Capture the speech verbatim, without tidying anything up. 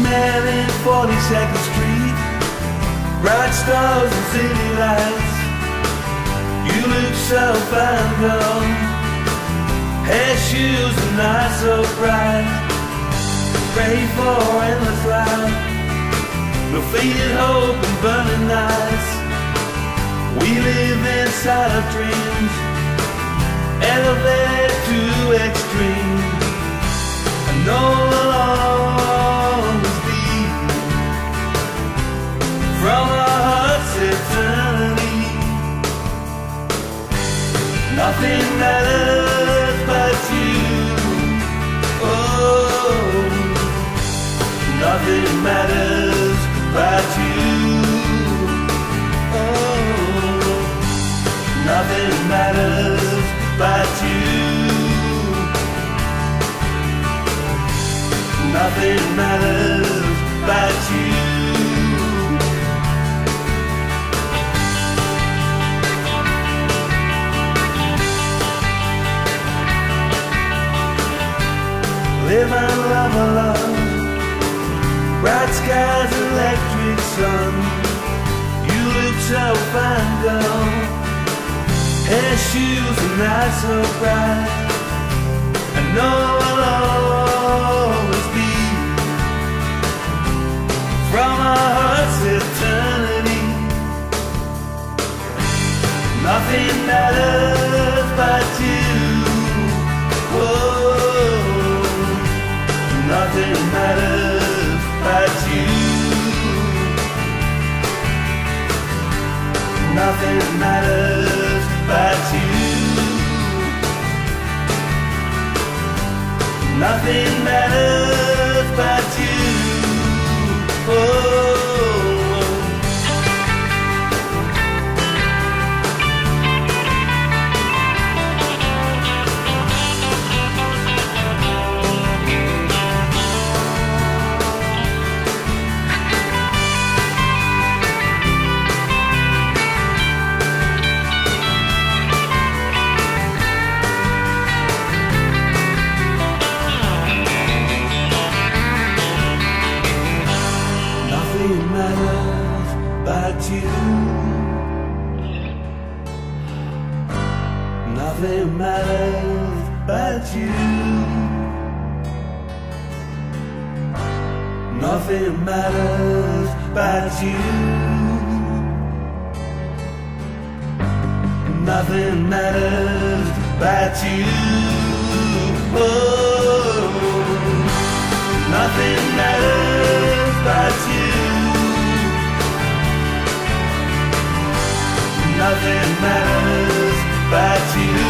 man in forty-second Street, bright stars and city lights. You look so fine, girl. Hair, shoes, and eyes so bright. Pray for endless life, no faded hope and burning nights. We live inside of dreams, elevated to extreme. I know we'll always be from our hearts eternity. Nothing matters but you. Oh, nothing matters but you. Oh, nothing matters but you. Nothing matters but you. Live and love alone, bright skies, electric sun. You look so fine, girl. Hair, shoes, and eyes so bright. I know I'll always be from our hearts eternity. Nothing matters but you. Whoa, nothing matters but you. Nothing matters but you. Nothing matters but you. Oh. Nothing matters but you. Nothing matters but you. Nothing matters but you. Oh, nothing matters but you. Nothing matters but you.